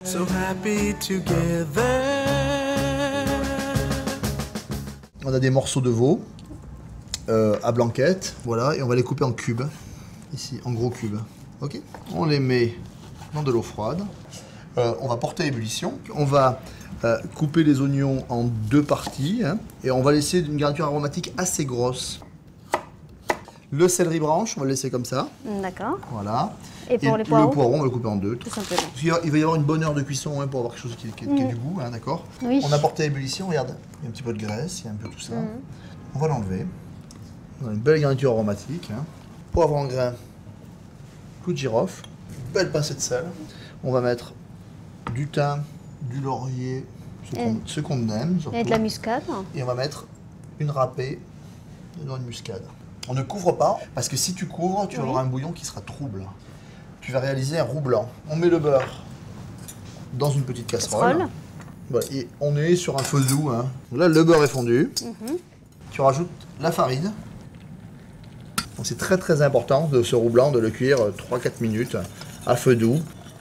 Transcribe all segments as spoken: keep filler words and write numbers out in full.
So happy together. On a des morceaux de veau euh, à blanquette, voilà, et on va les couper en cubes, ici, en gros cubes. Ok. On les met dans de l'eau froide. Euh, on va porter à ébullition. On va euh, couper les oignons en deux parties, hein, et on va laisser une garniture aromatique assez grosse. Le céleri branche, on va le laisser comme ça. D'accord. Voilà. Et pour et les poireaux, le poireau, on va le couper en deux. tout simplement. Parce qu'il va, il va y avoir une bonne heure de cuisson, hein, pour avoir quelque chose qui, qui, qui ait du goût, hein, d'accord. Oui. On a porté à ébullition, regarde, il y a un petit peu de graisse, il y a un peu tout ça. Mmh. On va l'enlever. On a une belle garniture aromatique. Hein. Poivre en grain, clou de girofle, belle pincée de sel. On va mettre du thym, du laurier, ce qu'on ce qu'on aime surtout. Et de la muscade. Et on va mettre une râpée de noix de muscade. On ne couvre pas, parce que si tu couvres, tu vas Oui. avoir un bouillon qui sera trouble. Tu vas réaliser un roux blanc. On met le beurre dans une petite casserole. Casserole. Voilà, et on est sur un feu doux. Hein. Là, le beurre est fondu. Mmh. Tu rajoutes la farine. C'est très très important de ce roux blanc, de le cuire trois à quatre minutes à feu doux.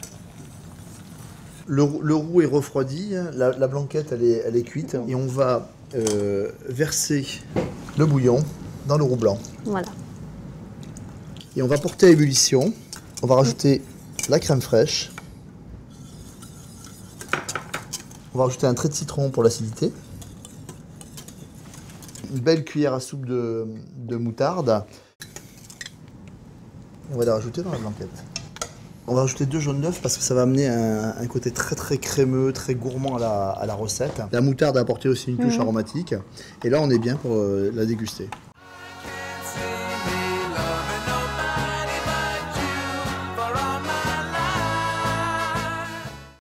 Le, le roux est refroidi, la, la blanquette elle est, elle est cuite, et on va euh, verser le bouillon dans le roux blanc. Voilà. Et on va porter à ébullition. On va rajouter la crème fraîche. On va rajouter un trait de citron pour l'acidité. Une belle cuillère à soupe de, de moutarde. On va la rajouter dans la blanquette. On va rajouter deux jaunes d'œufs parce que ça va amener un, un côté très très crémeux, très gourmand à la, à la recette. La moutarde a apporté aussi une touche Mmh. aromatique. Et là, on est bien pour euh, la déguster.